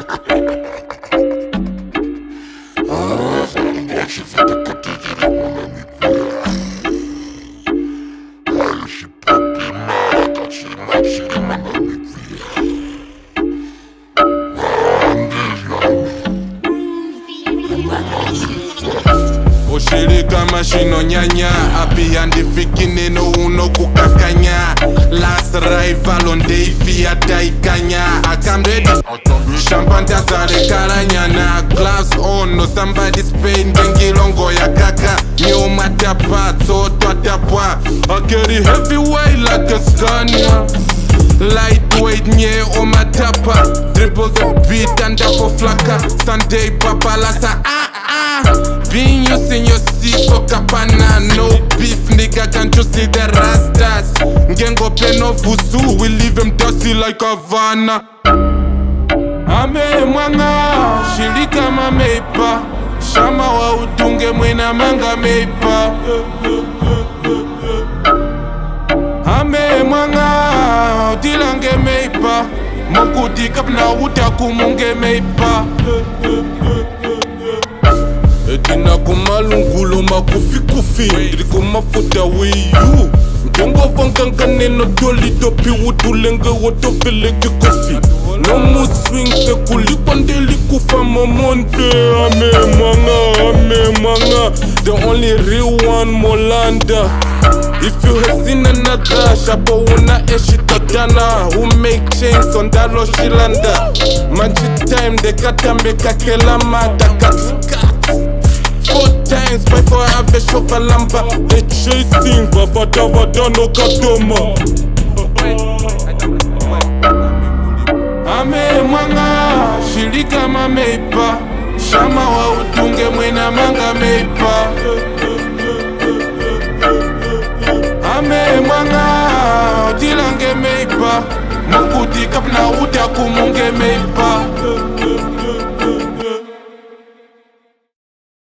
Oshirika mashino nyanya api yandifikine no uno kukakanya. Last rival on day via daikanya. I'm ready. Champagne tazare kalanyana. Glass on no somebody's pain. Gengi longo ya kaka. Nyo matapa so twatapwa. I carry heavy weight like a Scania. Lightweight nye o matapa. Dribble the beat and for flaka. Sunday papa lasa Being using your seat for kapana. No beef nigga, can't you see the rastas? Ngengo pleno vusu, we leave him dusty like Havana. Ame mwanga, shirika mameipa. Shama wa utunge mwena manga meipa. Ame mwanga, dilange meipa. Mokudi kapna utaku munge meipa. Edina kumalungulo makufi Ndiri kumafuta wiyu Ngengo vangankane no doli dopi Wudulenge wotofeleke kofi No mood swing se kulipandeli kufa mamonte Ame manga The only real one Molanda. If you have seen another Shabo una eshitotana Who make chains on dalo shilanda Manchi time de katambe kakela mata katika 4 times before I have a shofa lamba. They chasing Vavada no kadoma. Ame mwanga, shirika mameipa. Shama wa utunge mwena manga meipa. Ame mwanga, dilange meipa. Mokudi kapna utaku munge meipa.